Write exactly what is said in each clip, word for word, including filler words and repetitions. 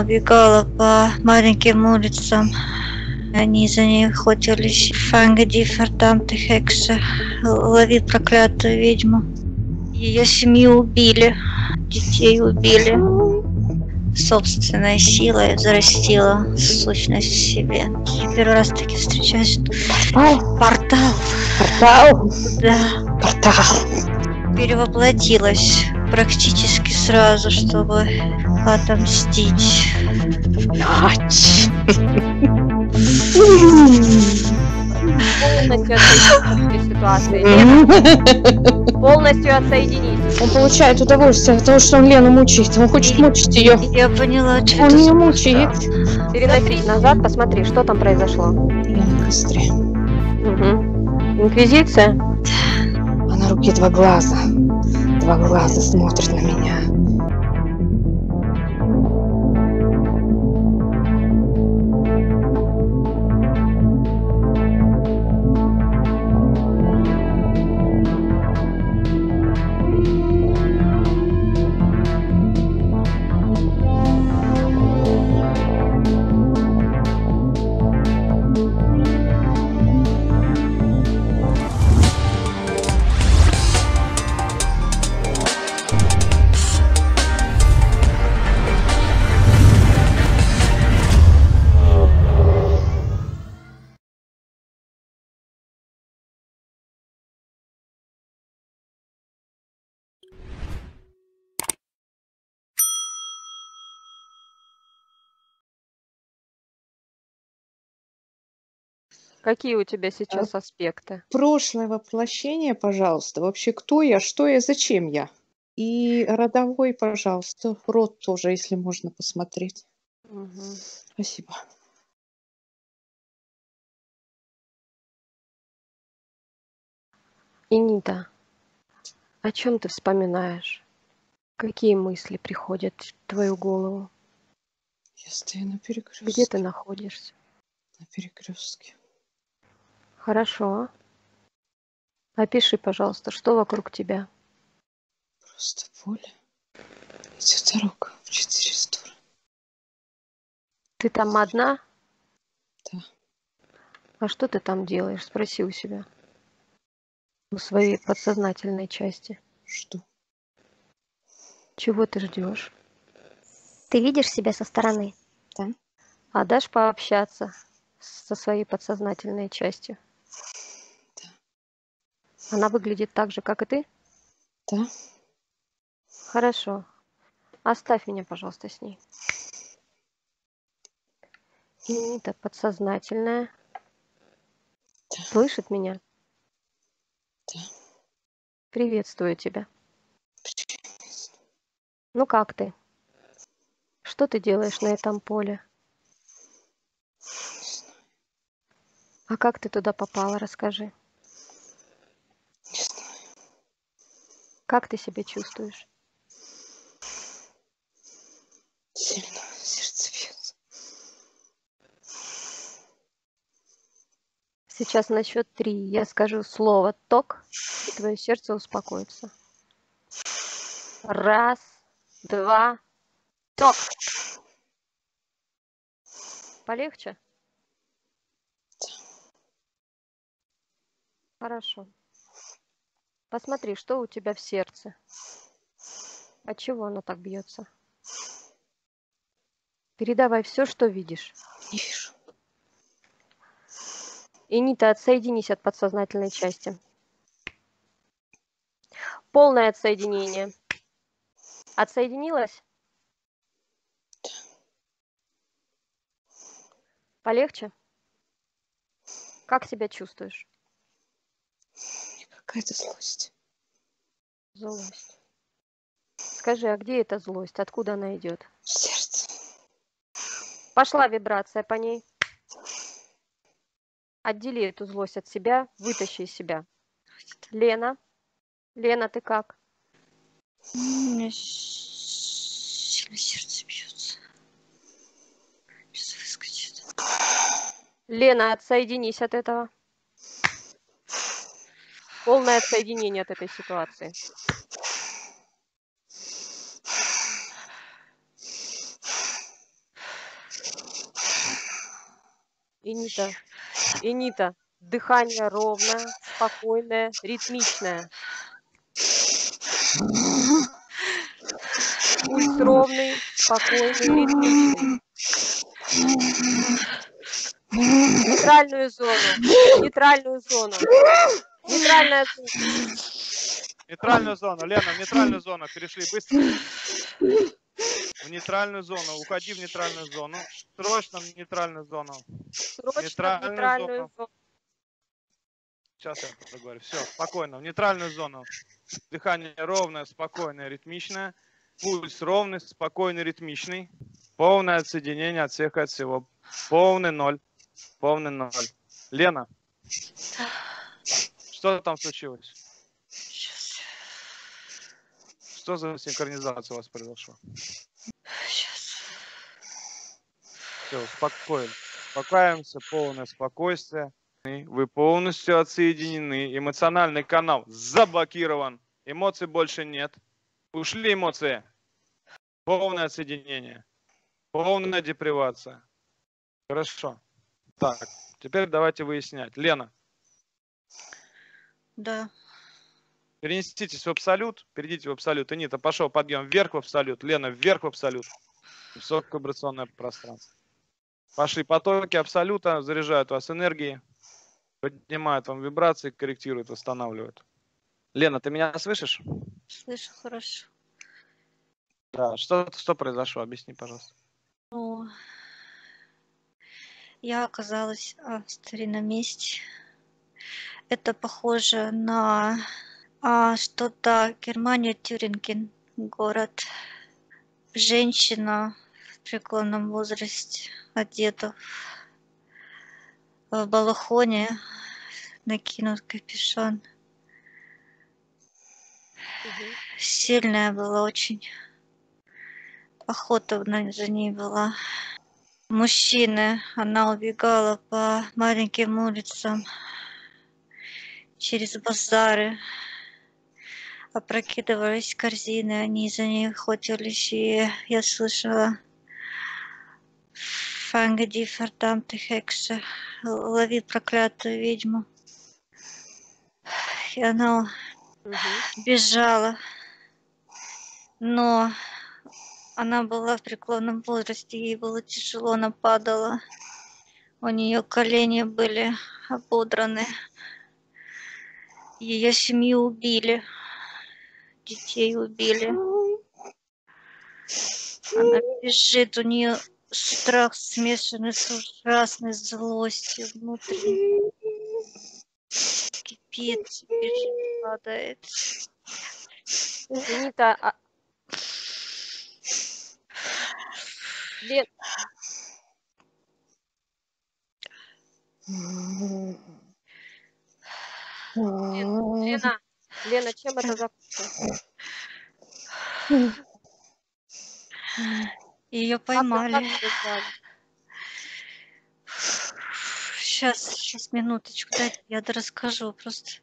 Убегала по маленьким улицам. Они за ней охотились. Фанга ди фертамте хекса. Лови проклятую ведьму. Ее семью убили. Детей убили. Собственной силой взрастила сущность в себе. Я первый раз таки встречаюсь. Портал? Портал. Портал? Да. Портал. Перевоплотилась практически сразу, чтобы отомстить. Ночь. Полностью отсоединись от ситуации. Лена, полностью отсоединись. Он получает удовольствие от того, что он Лену мучает. Он хочет мучить ее. Я поняла, что Он это ее мучает. Переносись назад, посмотри, что там произошло. Лена, быстрее. Угу. Инквизиция? А на руке два глаза. Два глаза смотрят на меня. Какие у тебя сейчас аспекты? Прошлое воплощение, пожалуйста. Вообще, кто я, что я, зачем я? И родовой, пожалуйста. Род тоже, если можно посмотреть. Угу. Спасибо. Инита, о чем ты вспоминаешь? Какие мысли приходят в твою голову? Я стою на перекрестке. Где ты находишься? На перекрестке. Хорошо. Опиши, пожалуйста, что вокруг тебя? Просто поле. Идет дорога в четыре стороны. Ты там одна? Да. А что ты там делаешь? Спроси у себя. У своей подсознательной части. Жду. Чего ты ждешь? Ты видишь себя со стороны? Да. А дашь пообщаться со своей подсознательной частью? Да. Она выглядит так же, как и ты? Да. Хорошо. Оставь меня, пожалуйста, с ней. Инита подсознательная. Да. Слышит меня? Да. Приветствую тебя. Привет. Ну как ты? Что ты делаешь на этом поле? Не знаю. А как ты туда попала, расскажи. Не знаю. Как ты себя чувствуешь? Сильно сердце бьется. Сейчас на счет три я скажу слово «ток», и твое сердце успокоится. Раз, два, ток. Полегче? Хорошо. Посмотри, что у тебя в сердце. От чего оно так бьется? Передавай все, что видишь. Не вижу. Инита, отсоединись от подсознательной части. Полное отсоединение. Отсоединилась? Да. Полегче? Как себя чувствуешь? Какая-то злость. Злость. Скажи, а где эта злость? Откуда она идет? Сердце. Пошла вибрация по ней. Отдели эту злость от себя, вытащи из себя. Лена. Лена, ты как? У меня сильно сердце бьется. Сейчас выскочит. Лена, отсоединись от этого. Полное отсоединение от этой ситуации. Энита, Энита, дыхание ровное, спокойное, ритмичное. Пульс ровный, спокойный, ритмичный. Нейтральную зону, нейтральную зону, нейтральная зона. Нейтральную зону, Лена, в нейтральную зону перешли быстро. В нейтральную зону, уходи в нейтральную зону. Срочно в нейтральную зону. Срочно в Нейтральную нейтральную зону. зону. Сейчас я проговорю. Все, спокойно. В нейтральную зону. Дыхание ровное, спокойное, ритмичное. Пульс ровный, спокойный, ритмичный. Полное отсоединение от всех и от всего. Полный ноль. Полный ноль. Лена, что там случилось? Сейчас. Что за синхронизация у вас произошла? Сейчас. Все, успокоились. Успокаиваемся, полное спокойствие. Вы полностью отсоединены. Эмоциональный канал заблокирован. Эмоций больше нет. Ушли эмоции. Полное отсоединение. Полная депривация. Хорошо. Так, теперь давайте выяснять. Лена, Да. перенеситесь в абсолют. Перейдите в абсолют. Энита, пошел подъем вверх в абсолют. Лена, вверх в абсолют. Высоковибрационное пространство. Пошли потоки абсолюта. Заряжают вас энергией. Поднимают вам вибрации, корректируют, восстанавливают. Лена, ты меня слышишь? Слышу хорошо. Да. Что, что произошло? Объясни, пожалуйста. Ну, я оказалась а, в старинном месте. Это похоже на а, что-то Германия, Тюринген, город. Женщина в преклонном возрасте, одета в балахоне, накинут капюшон. Мгм. Сильная была очень. Охота на- за ней была. Мужчины, она убегала по маленьким улицам, через базары. Опрокидывались корзины, они за ней охотились, и я слышала «Фангади фертамте хексе», «Лови проклятую ведьму». И она Мгм. бежала, но она была в преклонном возрасте, ей было тяжело, она падала. У нее колени были ободраны. Ее семью убили, детей убили. Она бежит, у нее страх смешанный с ужасной злостью внутри. Кипит, бежит, падает. Энита, а, Лен, Лена, Лена, чем это закончилось? Ее Как, как поймали. ее звали? Сейчас, сейчас, минуточку, дайте я расскажу просто.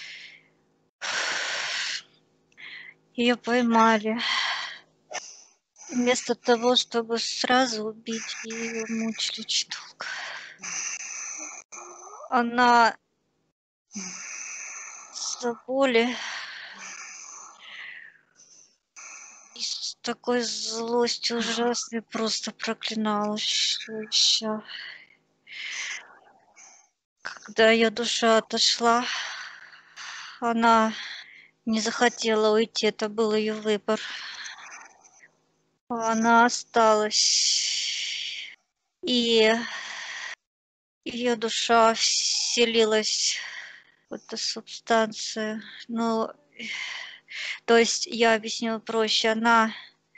Ее поймали. Вместо того, чтобы сразу убить, ее мучили очень долго. Она с боли и с такой злостью ужасной просто проклинала чудовище. Когда ее душа отошла, она не захотела уйти, это был ее выбор. Она осталась, и ее душа вселилась в эту субстанцию. Ну, то есть я объясню проще, она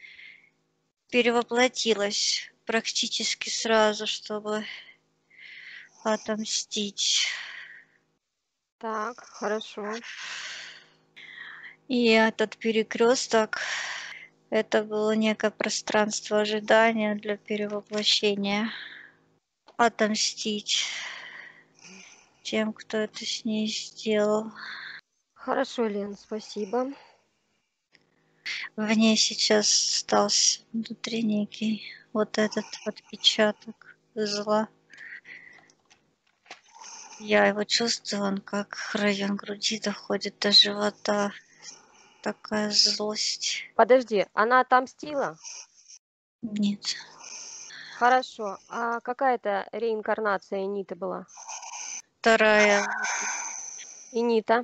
перевоплотилась практически сразу, чтобы отомстить. Так, хорошо. И этот перекресток, это было некое пространство ожидания для перевоплощения. Отомстить тем, кто это с ней сделал. Хорошо, Лен, спасибо. В ней сейчас остался внутри некий вот этот отпечаток зла. Я его чувствую, он как район груди доходит до живота. Такая злость. Подожди, она отомстила? Нет. Хорошо. А какая это реинкарнация Эниты была? Вторая. Энита.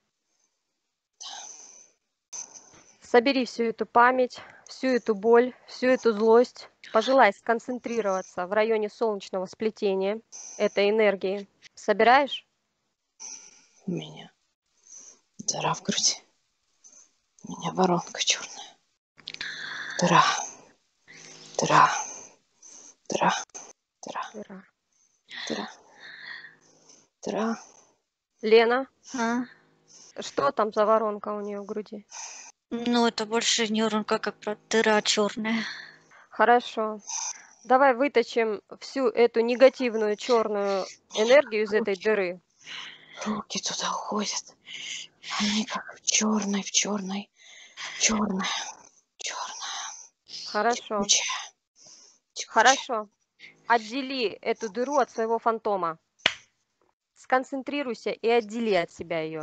Собери всю эту память, всю эту боль, всю эту злость. Пожелай сконцентрироваться в районе солнечного сплетения этой энергии. Собираешь? У меня дыра в груди. У меня воронка черная. Дыра. Дыра. Дыра. Дыра. Дыра. Дыра. Дыра. Лена, А? что там за воронка у нее в груди? Ну, это больше не воронка, как про дыра черная. Хорошо. Давай вытащим всю эту негативную черную энергию из этой дыры. Руки туда уходят. Они как в черной, в черной, черная, черная. Хорошо. Текучая. Текучая. Хорошо. Отдели эту дыру от своего фантома. Сконцентрируйся и отдели от себя ее.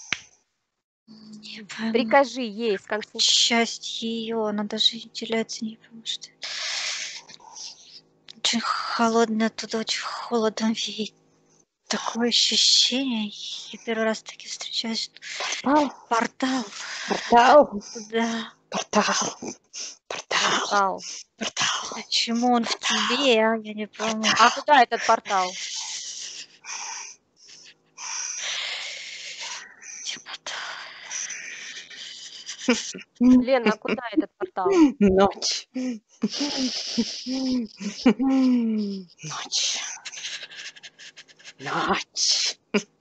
Не пойму. Прикажи ей сконцентрироваться. Часть ее, она даже отделяется не потому что очень холодно, оттуда очень холодно веет. Такое ощущение, я первый раз таки встречаюсь. Портал. Портал. Портал. Да. Портал. Портал. Портал. Портал. Почему он в тебе, а? Я не пойму. А куда этот портал? Темнота. Лена, куда этот портал? Ночь. Ночь. Ночь.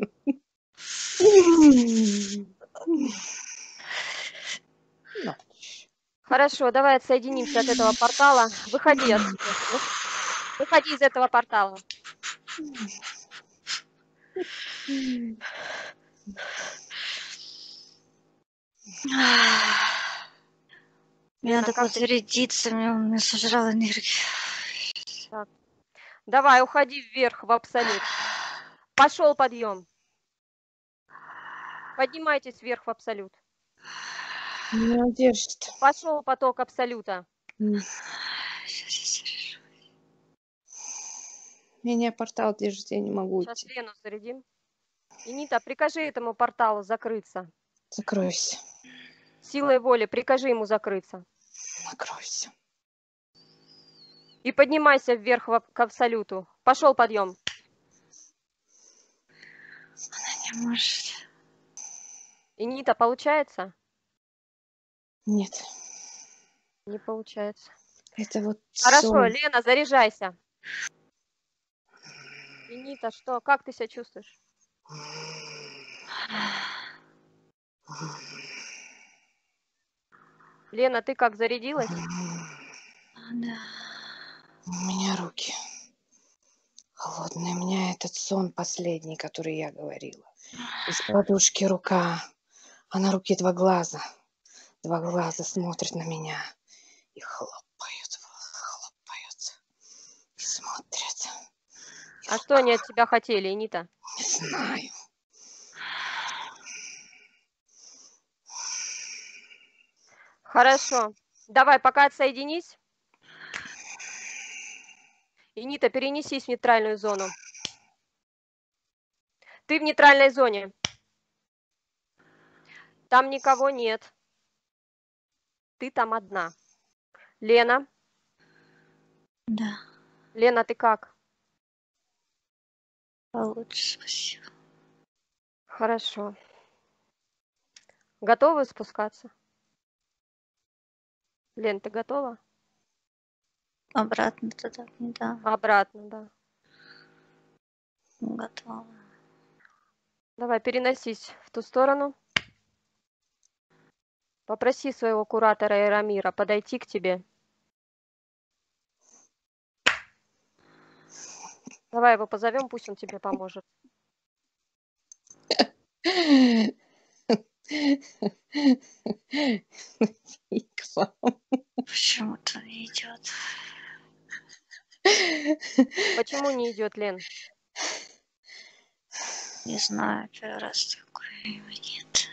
Ночь. Хорошо, давай отсоединимся от этого портала. Выходи отсюда. Выходи из этого портала. Мне Лена, надо как ты- подзарядиться, меня, меня сожрала энергия. Давай, уходи вверх в абсолют. Пошел подъем. Поднимайтесь вверх в абсолют. Не держит. Пошел поток абсолюта. Меня портал держит, я не могу Сейчас идти. Лену зарядим. Инита, прикажи этому порталу закрыться. Закройся. Силой воли прикажи ему закрыться. Накройся. И поднимайся вверх в аб- к абсолюту. Пошел подъем. Не может. Инита, получается? Нет. Не получается. Это вот Хорошо, сон. Лена, заряжайся. Инита, что? Как ты себя чувствуешь? Лена, ты как, зарядилась? Да. У меня руки холодные. У меня этот сон последний, который я говорила. Из подушки рука, а на руке два глаза. Два глаза смотрят на меня и хлопают, хлопают, и смотрят. И А что они от тебя хотели, Инита? не знаю. Хорошо. Давай, пока отсоединись. Инита, перенесись в нейтральную зону. Ты в нейтральной зоне. Там никого нет. Ты там одна. Лена. Да. Лена, ты как? Получше, спасибо. Хорошо. Готовы спускаться? Лен, ты готова? Обратно туда, да. Обратно, да. Готова. Давай, переносись в ту сторону. Попроси своего куратора Ирамира подойти к тебе. Давай его позовем, пусть он тебе поможет. И к вам. Почему-то не идет. Почему не идет, Лен? Не знаю, первый раз такое нет.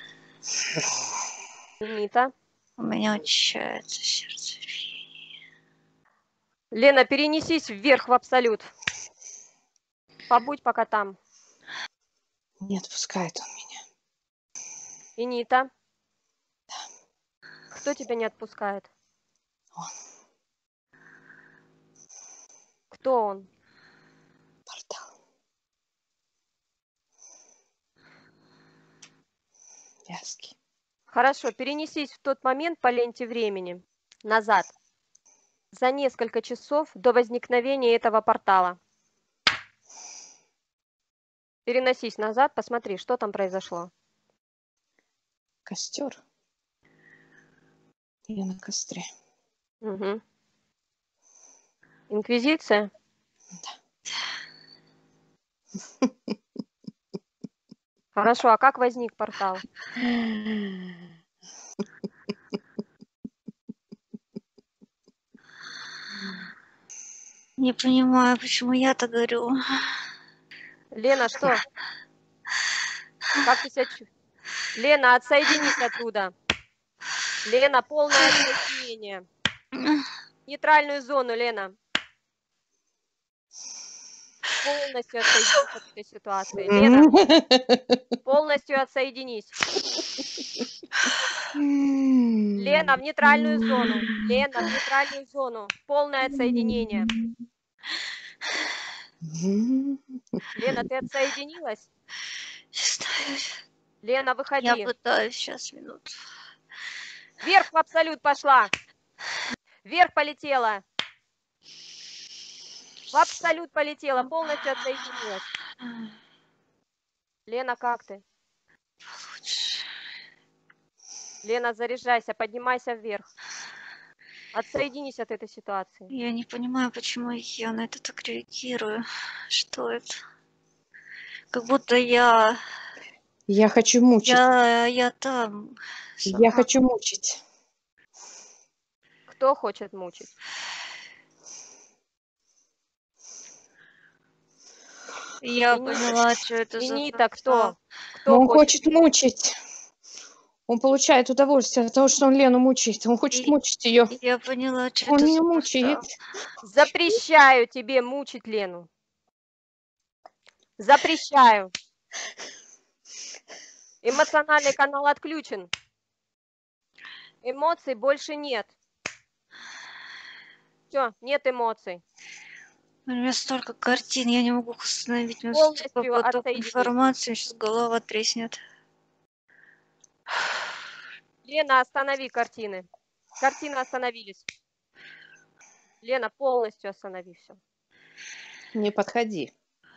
Нита. У меня учащается сердцебиение. Лена, перенесись вверх в абсолют. Побудь пока там. Не отпускает он меня. Инита. Кто тебя не отпускает? Он. Кто он? Портал. Вязкий. Хорошо, перенесись в тот момент по ленте времени назад. За несколько часов до возникновения этого портала. Переносись назад, посмотри, что там произошло. Костер. Я на костре. Угу. Инквизиция? Да. Хорошо, а как возник портал? Не понимаю, почему я-то горю. Лена, что? Как ты себя чувствуешь? Лена, отсоединись оттуда. Лена, полное отсоединение. Нейтральную зону, Лена. Полностью отсоединись от этой ситуации. Лена, полностью отсоединись. Лена, в нейтральную зону. Лена, в нейтральную зону. Полное отсоединение. Лена, ты отсоединилась? Лена, выходи. Я пытаюсь сейчас минуту. Вверх в абсолют пошла. Вверх полетела. В абсолют полетела. Полностью отсоединилась. Лена, как ты? Лучше. Лена, заряжайся, поднимайся вверх. Отсоединись от этой ситуации. Я не понимаю, почему я на это так реагирую. Что это? Как будто я... Я хочу мучить. Я, я там. Сама. Я хочу мучить. Кто хочет мучить? Я Инита. поняла, что это за... Инита, кто? Кто Он хочет? хочет мучить. Он получает удовольствие от того, что он Лену мучает. Он хочет И- мучить ее. Я поняла, что Он это ее за мучает. портал. Запрещаю тебе мучить Лену. Запрещаю. Эмоциональный канал отключен. Эмоций больше нет. Все, нет эмоций. У меня столько картин, я не могу их установить. У меня Полностью столько поток отсоединись. информации, сейчас голова треснет. Лена, останови картины. Картины остановились. Лена, полностью останови все. Не подходи.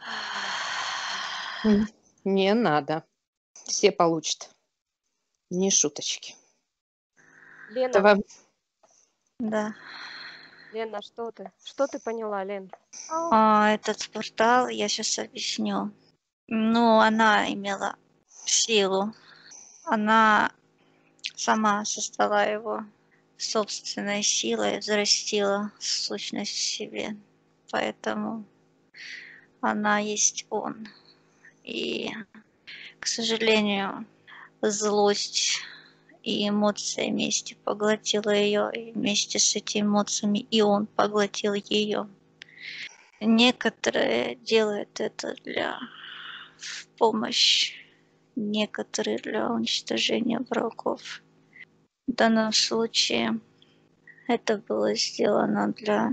Не надо. Все получат. Не шуточки. Лена, Давай. Да. Лена, что ты? Что ты поняла, Лен? А, этот портал, я сейчас объясню. Ну, она имела силу. Она сама создала его собственной силой, взрастила сущность в себе. Поэтому она есть он. И, к сожалению, злость и эмоция вместе поглотила ее, и вместе с этими эмоциями и он поглотил ее. Некоторые делают это для в помощь, некоторые для уничтожения врагов. В данном случае это было сделано для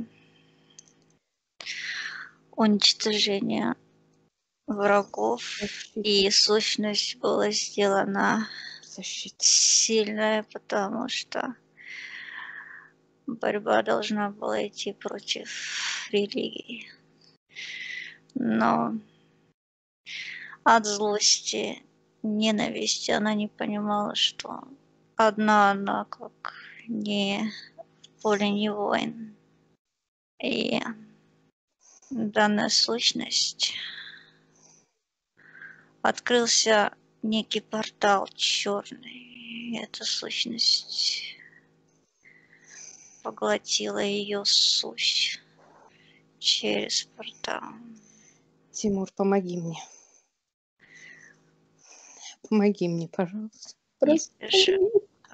уничтожения врагов, и сущность была сделана Защита. сильная, потому что борьба должна была идти против религии. Но от злости, ненависти она не понимала, что одна она как не в поле не воин. И данная сущность открылся некий портал черный. И эта сущность поглотила ее суть через портал. Тимур, помоги мне. Помоги мне, пожалуйста. Не Просто переживай.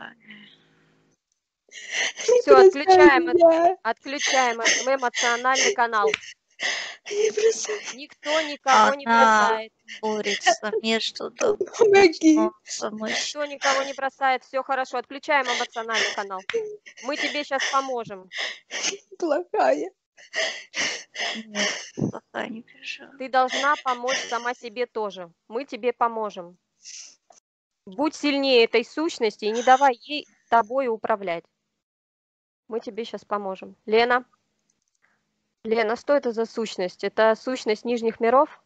не Все, бросай отключаем, эт- меня. отключаем эм- эмоциональный канал. Не бросай. Никто никого не Она бросает. борется между добром Помоги. и злом. Никто никого не бросает. Все хорошо. Отключаем эмоциональный канал. Мы тебе сейчас поможем. Плохая. Нет, пока не переживай. Ты должна помочь сама себе тоже. Мы тебе поможем. Будь сильнее этой сущности и не давай ей тобой управлять. Мы тебе сейчас поможем. Лена? Лена, что это за сущность? Это сущность нижних миров?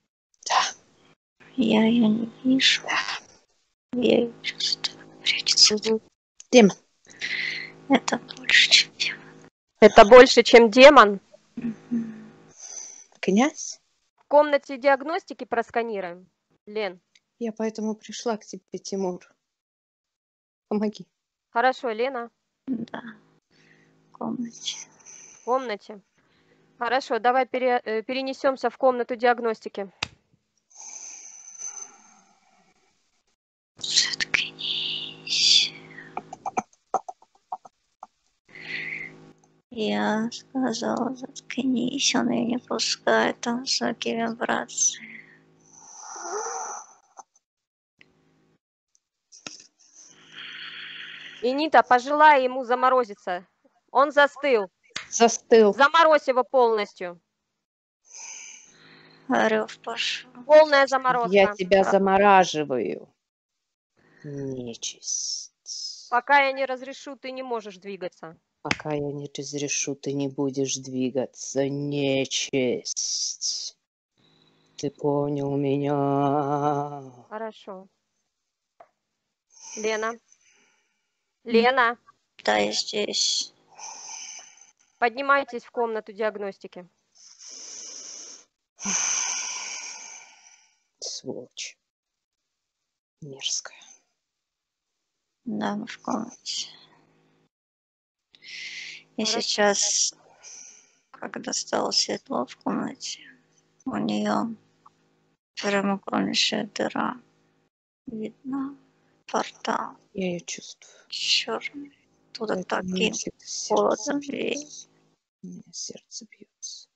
Я ее не вижу. Я ее чувствую. Прячется. Мгм. Демон. Это больше, чем демон. Это больше, чем демон? Мгм. Князь. В комнате диагностики просканируем. Лен, Я поэтому пришла к тебе, Тимур. Помоги. хорошо, Лена, Да, в комнате. в комнате. Хорошо, давай пере- э, перенесемся в комнату диагностики. Заткнись. Я сказала, заткнись, он ее не пускает, там высокие вибрации. Инита, пожелай ему заморозиться. Он застыл. Застыл. Заморозь его полностью. Орёв пошел. Полная Я заморозка. тебя замораживаю. Нечисть. Пока я не разрешу, ты не можешь двигаться. Пока я не разрешу, ты не будешь двигаться. Нечисть. Ты понял меня? Хорошо. Лена. Лена, Да, я здесь. поднимайтесь в комнату диагностики. Сволочь. Мерзкая. Да, мы в комнате. И Хорошо. сейчас, когда стало светло в комнате, у нее прямоугольнейшая дыра. Видно портал Я ее чувствую. черный. Туда Поэтому у меня таким всегда холодом сердце веет. бьется. У меня сердце бьется.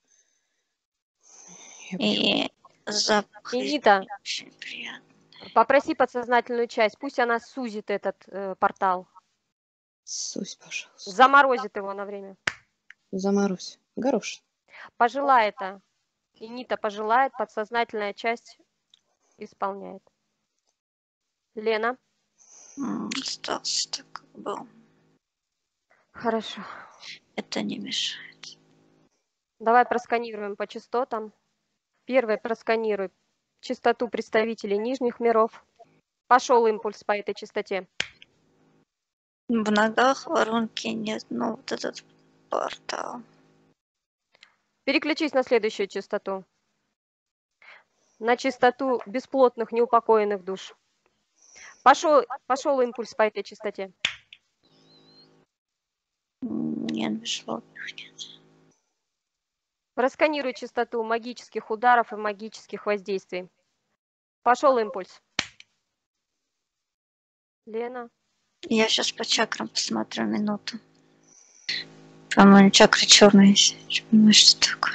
Я И запах Инита, очень приятный. попроси подсознательную часть, пусть она сузит этот э, портал. Сусь, пожалуйста. Заморозит его на время. Заморозь. Горошин. Пожелай это. Инита пожелает, подсознательная часть исполняет. Лена. М, Остался так, как был. Хорошо. Это не мешает. Давай просканируем по частотам. Первое, просканируй частоту представителей нижних миров. Пошел импульс по этой частоте. В ногах воронки нет, ну вот этот портал. Переключись на следующую частоту. На частоту бесплотных неупокоенных душ. Пошел, пошел импульс по этой частоте. М, Нет, бесплотных нет. Просканируй частоту магических ударов и магических воздействий. Пошел импульс. Лена. Я сейчас по чакрам посмотрю минуту. По-моему, чакры черные. Ну, что такое?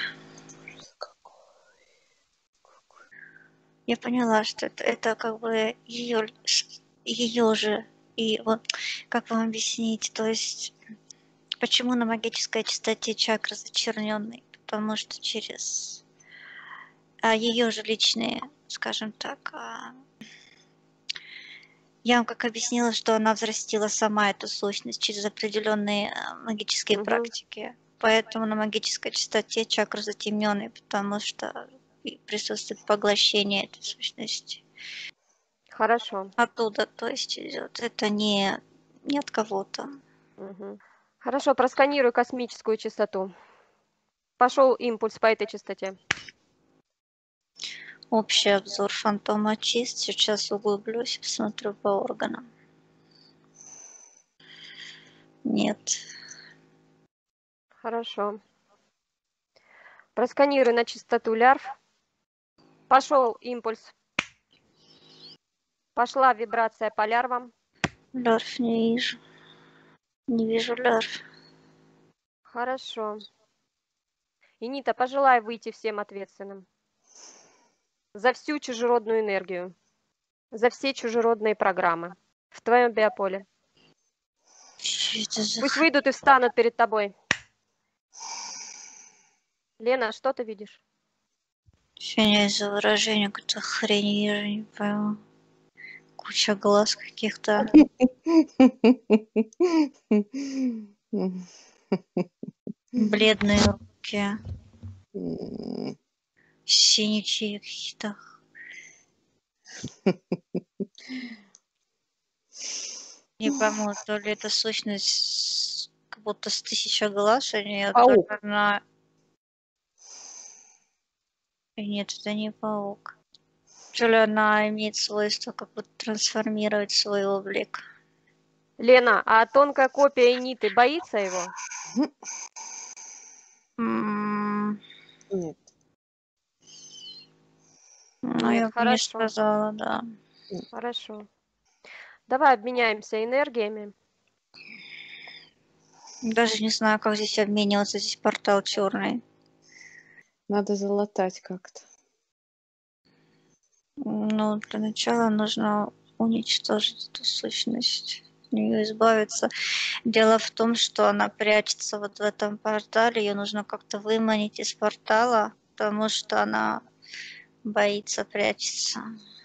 Я поняла, что это, это как бы ее, ее же. И вот как вам объяснить? То есть, почему на магической частоте чакры зачерненные? Потому что через а ее же личные, скажем так, а, я вам как объяснила, что она взрастила сама эту сущность через определенные а, магические Мгм. практики. Поэтому на магической частоте чакры затемненные, потому что и присутствует поглощение этой сущности. Хорошо. Оттуда, то есть идет. Это не, не от кого-то. Мгм. Хорошо, просканируй космическую частоту. Пошел импульс по этой частоте. Общий обзор фантома чист. Сейчас углублюсь, посмотрю по органам. Нет. Хорошо. Просканируй на частоту лярв. Пошел импульс. Пошла вибрация по лярвам. Лярв не вижу. Не вижу лярв. Хорошо. Инита, пожелай выйти всем ответственным за всю чужеродную энергию, за все чужеродные программы в твоем биополе. Что это за Пусть выйдут и встанут перед тобой. Лена, что ты видишь? фигня из-за выражения, какая-то хрень, я же не пойму. Куча глаз каких-то. Бледные руки. Синячие какие-то. Не пойму, то ли это сущность как будто с тысяча глаз, а нет, Паук. только на... Нет, это не паук. То ли она имеет свойство как будто трансформировать свой облик. Лена, а тонкая копия Иниты боится его? М, Нет. Ну, Нет, я бы не хорошо. сказала, да. Хорошо. Давай обменяемся энергиями. Даже не знаю, как здесь обмениваться, здесь портал черный. Надо залатать как-то. Ну, для начала нужно уничтожить эту сущность, от нее избавиться. Дело в том, что она прячется вот в этом портале, ее нужно как-то выманить из портала, потому что она боится прячется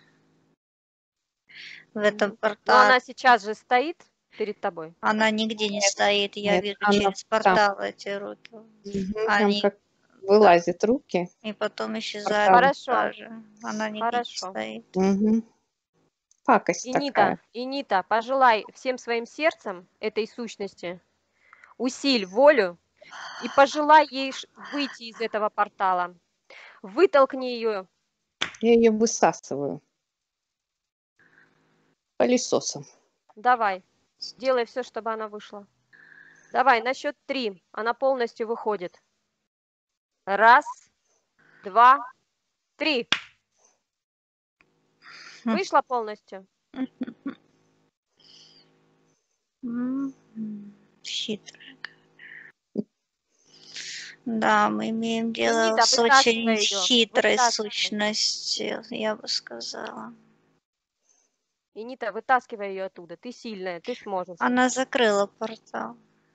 в этом Но портале. она сейчас же стоит перед тобой. Она нигде не стоит, я Нет, вижу она через там. портал эти руки. Мгм, Там Они, как вылазят руки. и потом исчезают Портал. Хорошо. даже. Она нигде не Хорошо. стоит. Мгм. Пакость Инита, такая. Инита, пожелай всем своим сердцем этой сущности, усиль волю и пожелай ей ш- выйти из этого портала. Вытолкни ее. Я ее высасываю пылесосом. Давай. Делай все, чтобы она вышла. Давай, на счет три. Она полностью выходит. Раз, два, три. Хм. Вышла полностью. М, Хитрая. Да, мы имеем дело Инита, с очень вытаскивай ее. хитрой Вытаскивай. сущностью, я бы сказала. Инита, вытаскивай ее оттуда. Ты сильная, ты сможешь. Она закрыла портал.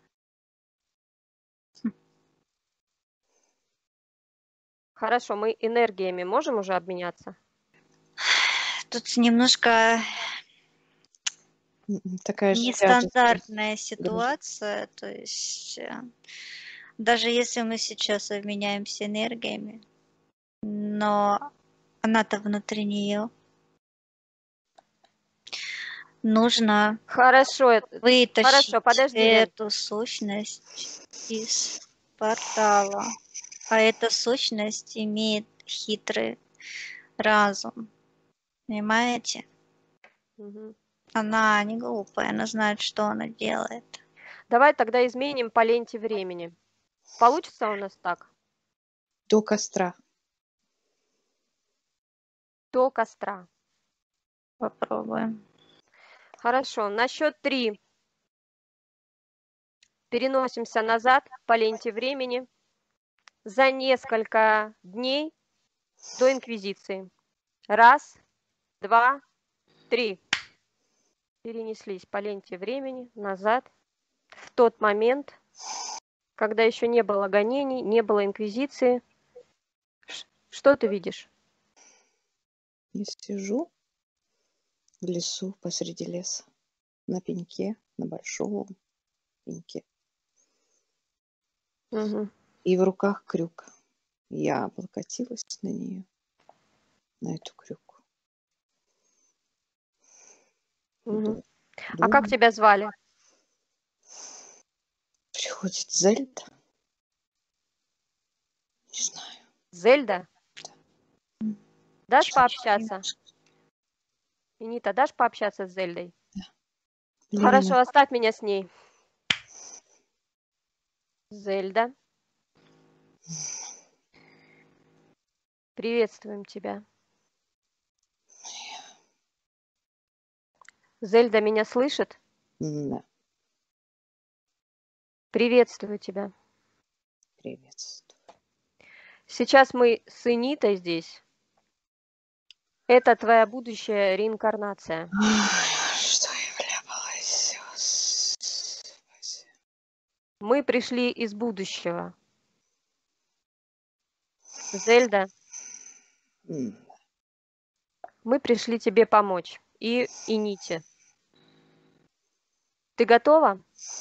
Хорошо, мы энергиями можем уже обменяться? Тут немножко М, Такая же тяжесть. нестандартная ситуация, то есть э, даже если мы сейчас обменяемся энергиями, но она-то внутри нее, нужно Хорошо, это- вытащить хорошо, подожди, Лен. эту сущность из портала. А эта сущность имеет хитрый разум. Понимаете? Мгм. Она не глупая, она знает, что она делает. Давай тогда изменим по ленте времени. Получится у нас так? До костра. До костра. Попробуем. Хорошо, на счет три переносимся назад по ленте времени за несколько дней до Инквизиции. Раз, два, три. Перенеслись по ленте времени назад в тот момент, когда еще не было гонений, не было Инквизиции. Ш- Что ты видишь? Я сижу в лесу посреди леса, на пеньке, на большом пеньке. Мгм. И в руках крюк. Я облокотилась на нее, на эту крюку. Мгм. Ду- А как Думаю, тебя звали? приходит Зельда. Не знаю. Зельда? Дашь Чё- пообщаться? Инита, дашь пообщаться с Зельдой? Лена. Хорошо, оставь меня с ней. Зельда. Приветствуем тебя. Зельда меня слышит? Да, Приветствую тебя. приветствую. Сейчас мы с Энитой здесь. Это твоя будущая реинкарнация. Ой, что я вляпалась, Господи. Мы пришли из будущего. Зельда, М, мы пришли тебе помочь. И Эните. Ты готова?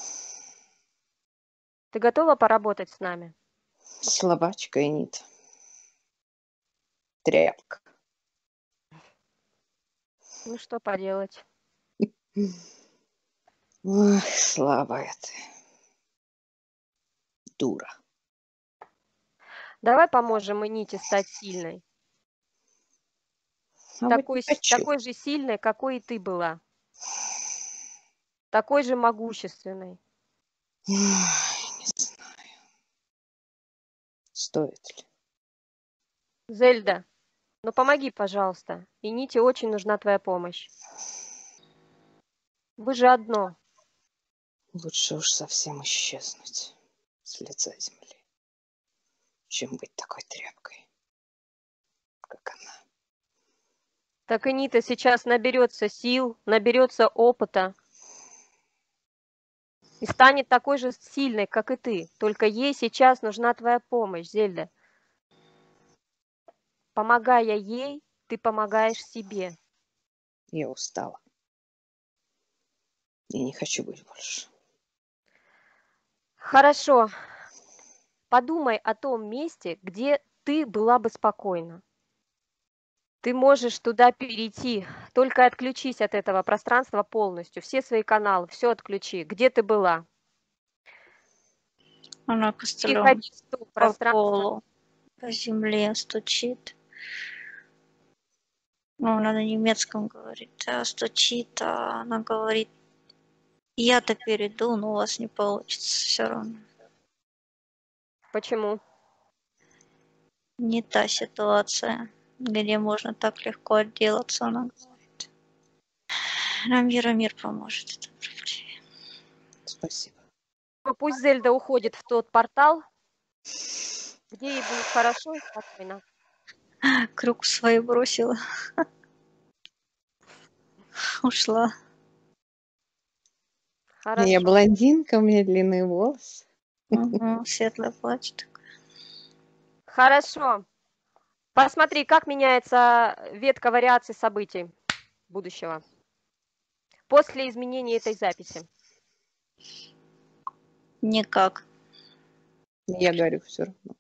Ты готова поработать с нами? Слабачка и нит. Тряпка. Ну что поделать? Ой, слабая ты. Дура. Давай поможем Эните стать сильной. А вот Такой, не с- хочу. такой же сильной, какой и ты была. Такой же могущественной. Ой, не знаю. Стоит ли? Зельда, ну помоги, пожалуйста. Эните очень нужна твоя помощь. Вы же одно. Лучше уж совсем исчезнуть с лица земли, чем быть такой тряпкой, как она. Так Энита сейчас наберется сил, наберется опыта и станет такой же сильной, как и ты. Только ей сейчас нужна твоя помощь, Зельда. Помогая ей, ты помогаешь себе. Я устала. Я не хочу быть больше. Хорошо. Подумай о том месте, где ты была бы спокойна. Ты можешь туда перейти, только отключись от этого пространства полностью. Все свои каналы, все отключи. Где ты была? Она костылем Переходи в то по пространство. полу, по земле стучит. Ну, она на немецком говорит, а стучит, а она говорит, я-то перейду, но у вас не получится все равно. Почему? Не та ситуация, где можно так легко отделаться, она говорит. Нам Яромир поможет в этом проблеме. Спасибо. Пусть Зельда уходит в тот портал, где ей будет хорошо и спокойно. Круг свой бросила. Ушла. Хорошо. Я блондинка, у меня длинные волосы. Угу, светлое платье такое. Хорошо. Посмотри, как меняется ветка вариаций событий будущего после изменения этой записи. Никак. Я говорю все равно.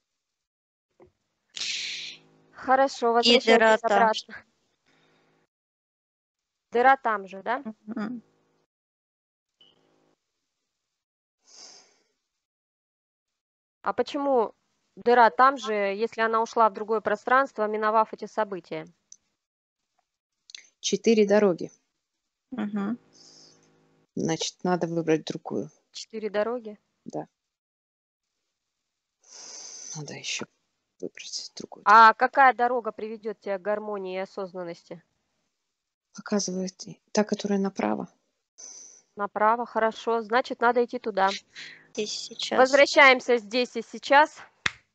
Хорошо, И возвращайтесь дыра там. обратно. Дыра там же, да? Мгм. А почему дыра там же, если она ушла в другое пространство, миновав эти события? Четыре дороги. Мгм. Значит, надо выбрать другую. Четыре дороги? Да. Надо еще выбрать другую. А какая дорога приведет тебя к гармонии и осознанности? Показывает и та, которая направо. Направо, хорошо. Значит, надо идти туда. Здесь сейчас. Возвращаемся здесь и сейчас в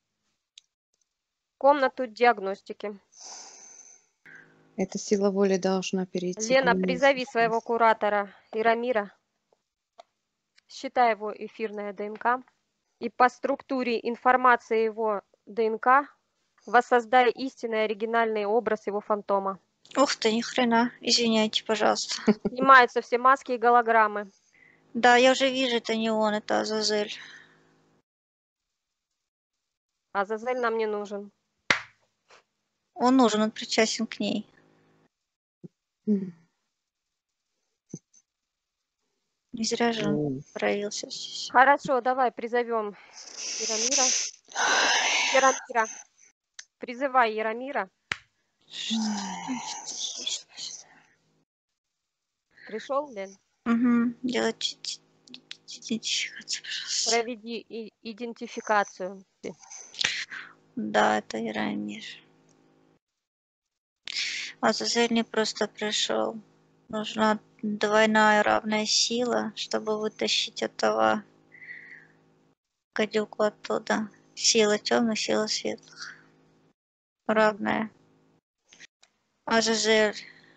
комнату диагностики. Эта сила воли должна перейти. Лена, ко мне призови сейчас. своего куратора Ирамира. Считай его эфирная ДНК. И по структуре информации его ДНК воссоздай истинный оригинальный образ его фантома. Ух ты, ни хрена. Извиняйте, пожалуйста. Снимаются все маски и голограммы. Да, я уже вижу, это не он, это Азазель. Азазель нам не нужен. Он нужен, он причастен к ней. М. Не зря же он М. проявился здесь. Хорошо, давай призовем Яромира. Яромира. Призывай Яромира. Пришел, Лен? Угу. Делать идентификацию, пожалуйста. Проведи и- идентификацию. Да, это Яромир. Азазель не просто пришел. Нужна двойная равная сила, чтобы вытащить этого гадюку оттуда. Сила темных, сила светлых. Равная. Азазель.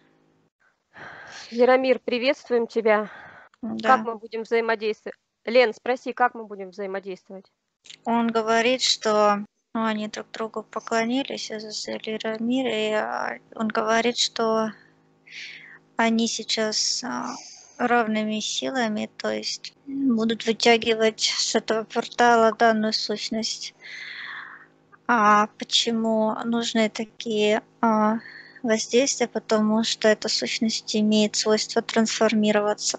Яромир, приветствуем тебя. Как Да. мы будем взаимодействовать? Лен, спроси, как мы будем взаимодействовать? Он говорит, что ну, они друг другу поклонились, Азазель и Рамир, и а, он говорит, что они сейчас а, равными силами, то есть будут вытягивать с этого портала данную сущность. А почему нужны такие а, воздействия? Потому что эта сущность имеет свойство трансформироваться.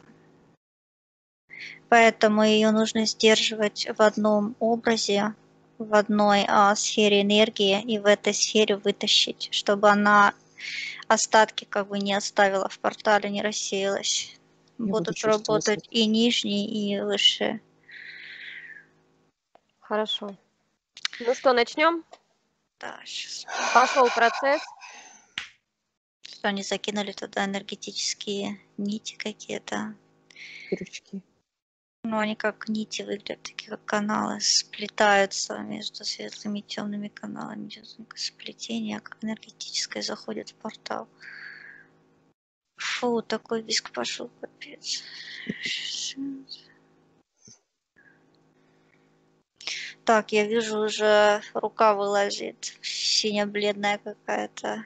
Поэтому ее нужно сдерживать в одном образе, в одной а, сфере энергии и в этой сфере вытащить, чтобы она остатки как бы не оставила в портале, не рассеялась. Я буду Будут чувствовать работать и нижние, и высшие. Хорошо. Ну что, начнем? Да, сейчас. Пошел процесс. Что они закинули туда энергетические нити какие-то. крючки. Ну, они как нити выглядят, такие как каналы, сплетаются между светлыми и темными каналами. Идет сплетение, как энергетическое заходит в портал. Фу, такой виск пошел, капец. Так, я вижу, уже рука вылазит, сине-бледная какая-то,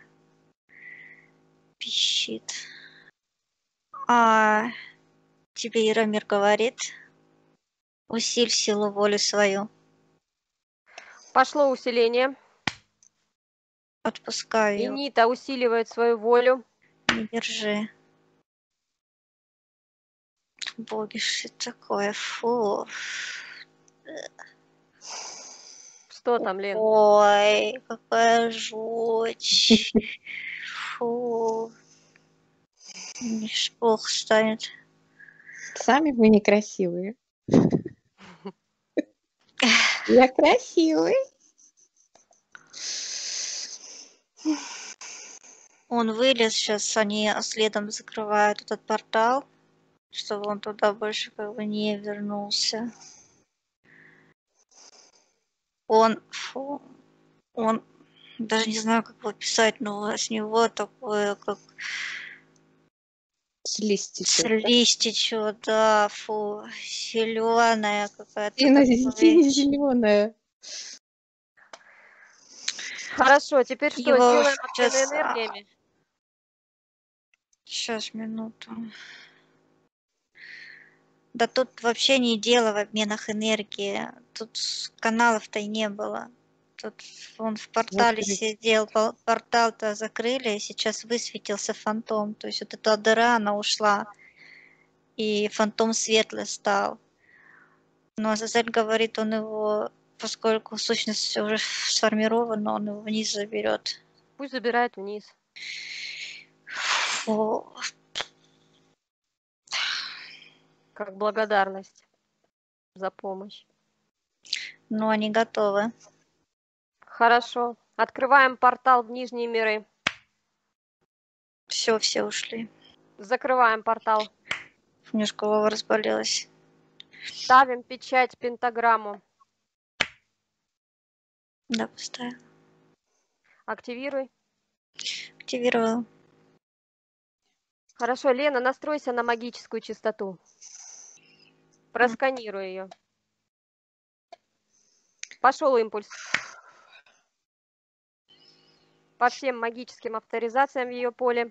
пищит. А тебе Яромир говорит, усиль силу воли свою. Пошло усиление. Отпускаю ее, Инита усиливает свою волю. не держи. Боги, что это такое? Фу. Что там, Лен? Ой, какая жуть. Фу. Мне ж плохо станет. Сами вы некрасивые. Я красивый. Он вылез, сейчас они следом закрывают этот портал, чтобы он туда больше как бы не вернулся. Он, фу, он, даже не знаю, как его описать, но с него такое, как Слизь течет, да? слизь течет, да, фу, зеленая какая-то. Сине-зеленая. Хорошо, теперь что, Его сделаем обмен сейчас, а, энергиями? Сейчас, минуту. Да тут вообще не дело в обменах энергии. Тут каналов-то и не было. Тут он в портале Закрыть. сидел, пол- портал-то закрыли, и сейчас высветился фантом. То есть вот эта дыра, она ушла, и фантом светлый стал. Но Азазель говорит, он его, поскольку сущность уже сформирована, он его вниз заберет. Пусть забирает вниз. Фу. Как благодарность за помощь. Но они готовы. Хорошо. Открываем портал в нижние миры. Все, все ушли. Закрываем портал. У меня ж голова разболелась. Ставим печать, пентаграмму. Да, поставила. Активируй. Активировала. Хорошо, Лена, настройся на магическую частоту. Просканируй ее. Пошел импульс. По всем магическим авторизациям в ее поле.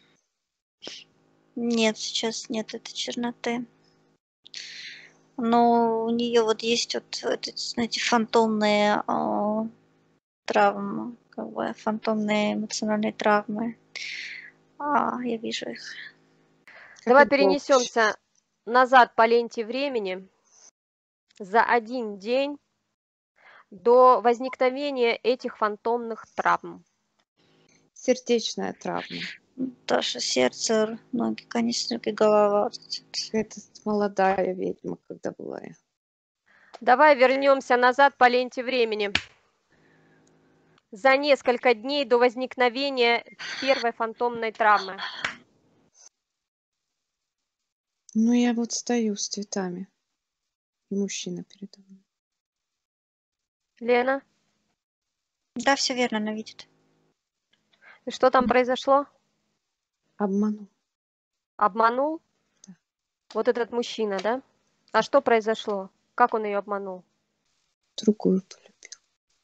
Нет, сейчас нет этой черноты. Но у нее вот есть вот эти, знаете, фантомные а, травмы, как бы фантомные эмоциональные травмы. А, я вижу их. Давай Как долг. перенесемся назад по ленте времени за один день до возникновения этих фантомных травм. Сердечная травма. Даже сердце, ноги, конец руки, голова. Вот эти. Это молодая ведьма, когда была я. Давай вернемся назад по ленте времени за несколько дней до возникновения первой фантомной травмы. Ну, я вот стою с цветами. И мужчина передо мной. Лена, Да, все верно, она видит. и что там произошло? Обманул. Обманул? Да. Вот этот мужчина, да? А что произошло? Как он ее обманул? Другую полюбил.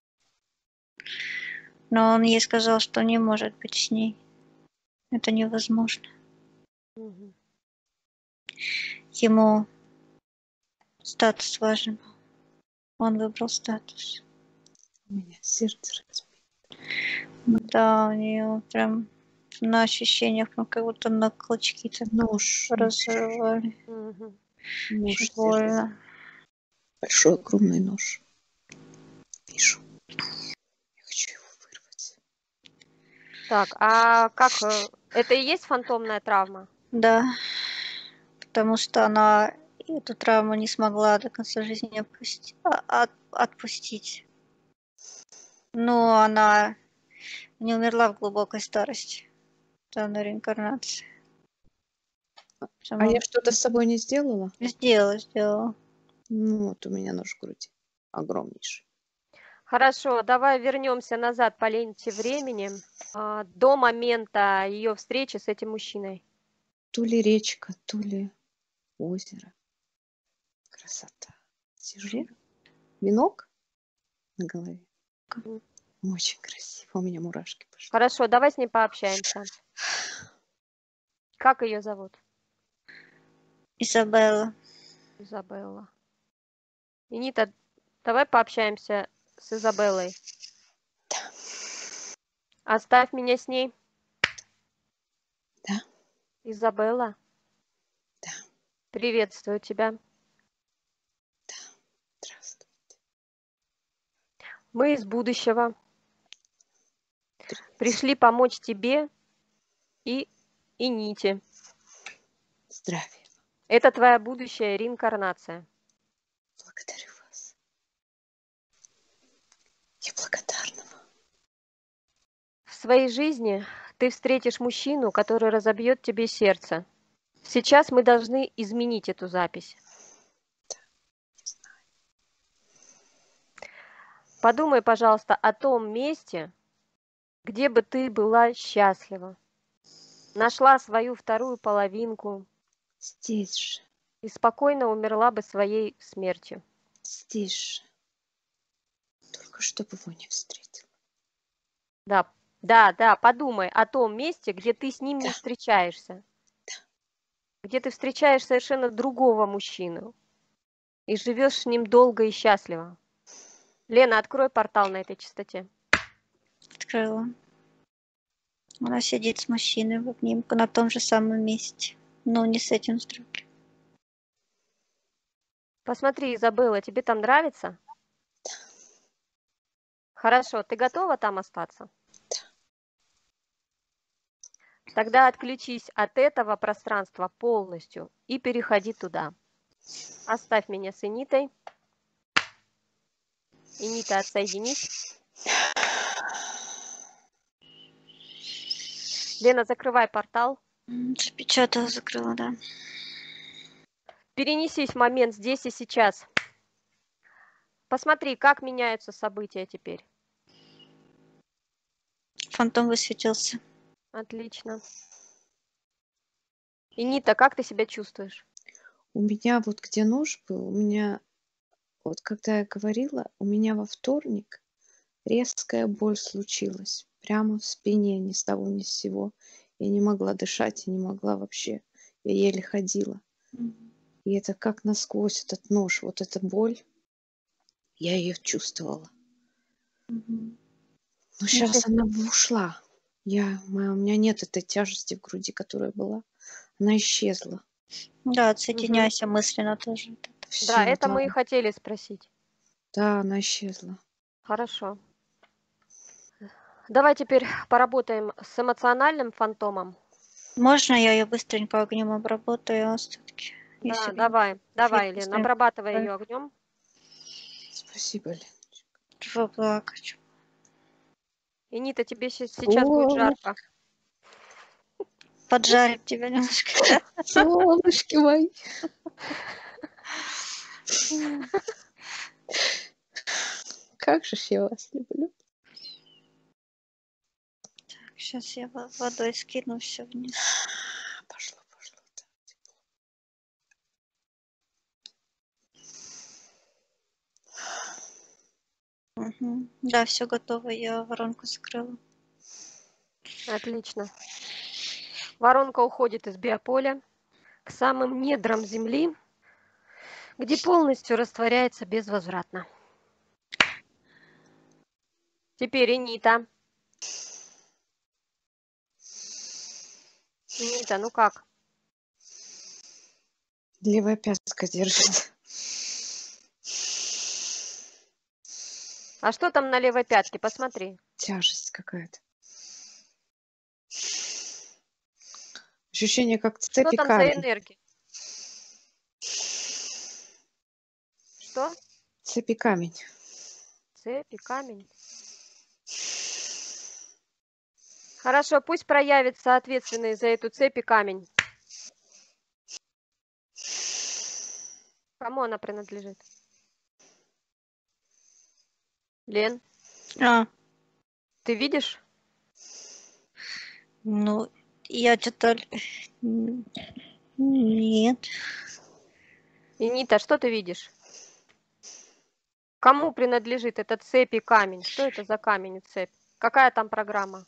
Но он ей сказал, что не может быть с ней. Это невозможно. Мгм. Ему статус важен. Он выбрал статус. У меня сердце разбито. Да, у нее прям на ощущениях, ну, как будто на клочки так Нож. разрывали. Мгм. Нож Очень в сердце. больно. Большой, огромный нож. Вижу. Я хочу его вырвать. Так, а как? э, Это и есть фантомная травма? Да, потому что она эту травму не смогла до конца жизни опусти- а- от- отпустить. Но она не умерла в глубокой старости. Это на реинкарнации. А Сама я что-то с собой не сделала? сделала, сделала. Ну, вот у меня нож в груди. Огромнейший. Хорошо, давай вернемся назад по ленте времени а, до момента ее встречи с этим мужчиной. То ли речка, то ли озеро. Красота. Сижу. Венок на голове. М. Очень красиво. У меня мурашки пошли. Хорошо, давай с ней пообщаемся. Как ее зовут? Изабелла. Изабелла. Инита, давай пообщаемся с Изабеллой. Да. Оставь меня с ней. Да. Изабелла. Да. Приветствую тебя. Да. Здравствуй. Мы из будущего Привет. пришли помочь тебе и Ините. Здравия. Это твоя будущая реинкарнация. Благодарю вас. Я благодарна вам. В своей жизни ты встретишь мужчину, который разобьет тебе сердце. Сейчас мы должны изменить эту запись. Подумай, пожалуйста, о том месте, где бы ты была счастлива. Нашла свою вторую половинку Здесь же. и спокойно умерла бы своей смертью. Здесь же. Только чтобы его не встретил. Да, да, да, подумай о том месте, где ты с ним не Да. встречаешься. Да. Где ты встречаешь совершенно другого мужчину и живешь с ним долго и счастливо. Лена, открой портал на этой частоте. Открыла. Она сидит с мужчиной в обнимку на том же самом месте. Но не с этим, с другим. Посмотри, Изабелла, тебе там нравится? Хорошо, ты готова там остаться? Да. Тогда отключись от этого пространства полностью и переходи туда. Оставь меня с Инитой. Инита, отсоединись. Лена, закрывай портал. М, Запечатала, закрыла, да. Перенесись в момент здесь и сейчас. Посмотри, как меняются события теперь. Фантом высветился. Отлично. Инита, как ты себя чувствуешь? У меня вот где нож был, у меня, вот когда я говорила, у меня во вторник резкая боль случилась. Прямо в спине, ни с того ни с сего. Я не могла дышать, я не могла вообще. Я еле ходила. Мгм. И это как насквозь этот нож, вот эта боль, я ее чувствовала. Мгм. Но Если- сейчас она ушла. Я, моя, у меня нет этой тяжести в груди, которая была. Она исчезла. Да, отсоединяйся мысленно тоже. Все, Да, это да, мы и хотели спросить. да, она исчезла. Хорошо. Давай теперь поработаем с эмоциональным фантомом. Можно я ее быстренько огнем обработаю остатки? Да, Если давай, давай, Лена, быстренько обрабатывай давай. ее огнем. Спасибо, Лен. Чего плакать? Инита, тебе щас- сейчас будет О, жарко. поджарим тебя немножко. Солнышки мои. Как же ж я вас люблю. Сейчас я во- водой скину все вниз. Пошло, пошло. Мгм. Да, все готово, я воронку закрыла. Отлично. Воронка уходит из биополя к самым недрам Земли, где полностью растворяется безвозвратно. Теперь Энита. Энита, ну как? Левая пятка держит. А что там на левой пятке? Посмотри. Тяжесть какая-то. Ощущение, как Что цепи там за камень. энергия? Что? Цепи камень. Цепи, камень. Хорошо, пусть проявится ответственный за эту цепь и камень. Кому она принадлежит? Лен, А, ты видишь? ну, я что-то... Нет. Энита, что ты видишь? Кому принадлежит эта цепь и камень? Что это за камень и цепь? Какая там программа?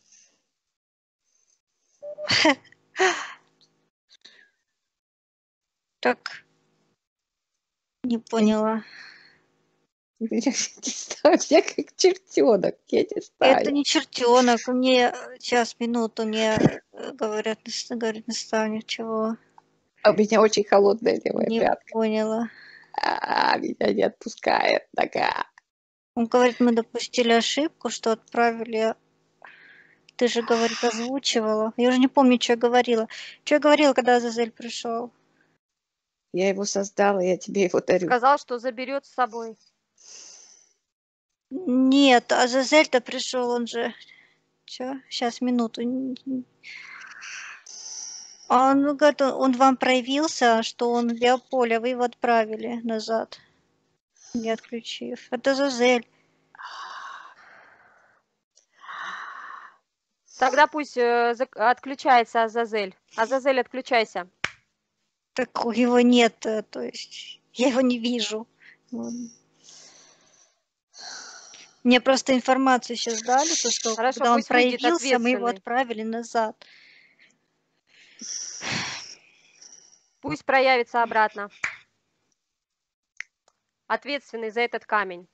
Так, не поняла. Я не знаю, я как чертенок, я не Это знаю. не чертенок. Мне сейчас, минуту, мне э, говорят, нас- говорит наставник, чего. А у меня очень холодная левая Не пятка. поняла. А, меня не отпускает нога. Он говорит, мы допустили ошибку, что отправили... Ты же, говорит, озвучивала. Я уже не помню, что я говорила. Что я говорила, когда Азазель пришел? Я его создала, я тебе его дарю. Сказал, что заберет с собой. Нет, Азазель-то пришел, он же... Чё? Сейчас, минуту. Он, говорит, он вам проявился, что он в биополе, вы его отправили назад, не отключив. Это Азазель. Тогда пусть э, зак- отключается Азазель. Азазель, отключайся. Так его нет, э, то есть я его не вижу. Он- Мне просто информацию сейчас дали, то что Хорошо, когда он пусть выйдет проявился, мы его ответственный. отправили назад. Пусть проявится обратно. Ответственный за этот камень.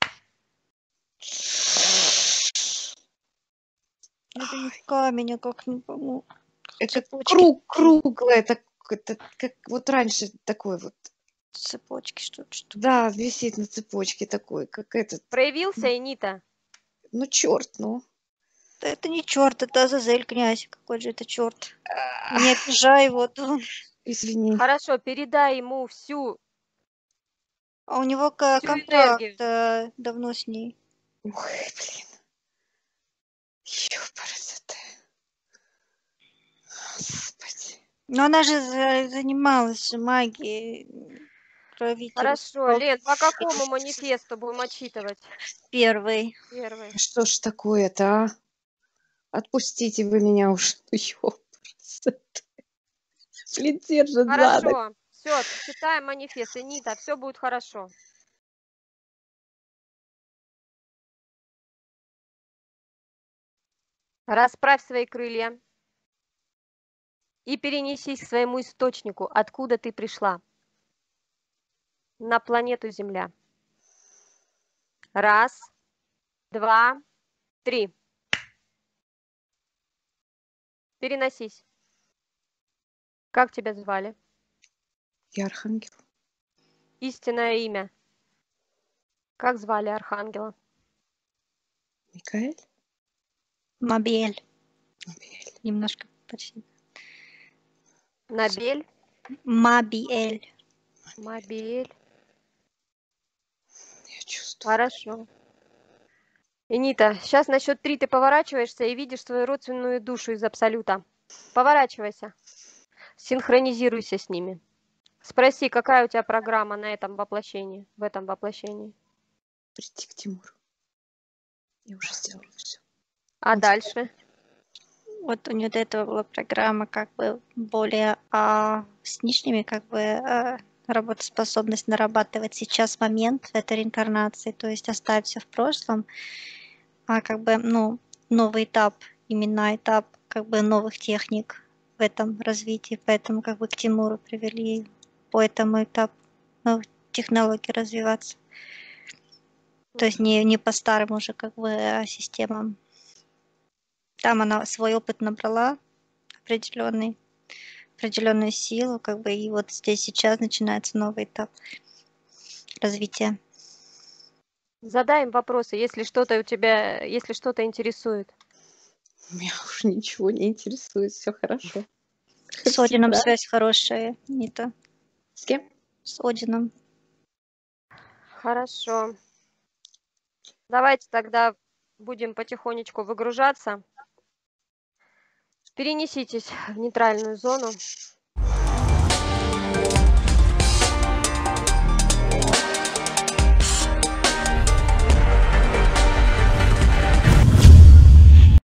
Это не камень, а как не помню. Это Цепочки. круг, круглое, так, это, как вот раньше такой вот. Цепочки что-то. Что Да, висит на цепочке такой, как этот. Проявился Энита. Ну, черт, ну. Да это не черт, это Азазель, князь. Какой же это черт? Не обижай его. Он- Извини. Хорошо, передай ему всю, А у него ка- всю контракт энергию. э, давно с ней. Ой, блин. Ёпарасоте. Господи. Но она же за- занималась же магией. Правитель Хорошо, Лен, по какому манифесту будем отчитывать? первый. Первый. А что ж такое-то, а? Отпустите вы меня уж. Ну, ёпарасоте. Блин, держит за ногу. Хорошо, все, читаем манифест. Энита, все будет хорошо. Расправь свои крылья и перенесись к своему источнику, откуда ты пришла, на планету Земля. Раз, два, три. Переносись. Как тебя звали? Я архангел. Истинное имя. Как звали архангела? Микаэль? Мабель. Мабиэль. Немножко почти. Набель? Мабиэль. Мабель. Я чувствую. Хорошо. Энита, сейчас на счет три ты поворачиваешься и видишь свою родственную душу из Абсолюта. Поворачивайся. Синхронизируйся с ними. Спроси, какая у тебя программа на этом воплощении, в этом воплощении. Прийти к Тимуру. Я уже сделала все. А Он дальше? Вот у нее до этого была программа как бы более а, с нижними как бы а, работоспособность нарабатывать сейчас момент этой реинкарнации, то есть оставить все в прошлом, а как бы ну новый этап, именно этап как бы новых техник в этом развитии, поэтому как бы к Тимуру привели по этому этапу новых технологий развиваться. То есть не, не по старым уже как бы а, системам. Там она свой опыт набрала определенный, определенную силу, как бы, и вот здесь сейчас начинается новый этап развития. Задай им вопросы, если что-то у тебя, если что-то интересует. Меня уже ничего не интересует, все хорошо. С Одином связь хорошая, Нита. С кем? С Одином. Хорошо. Давайте тогда будем потихонечку выгружаться. Перенеситесь в нейтральную зону.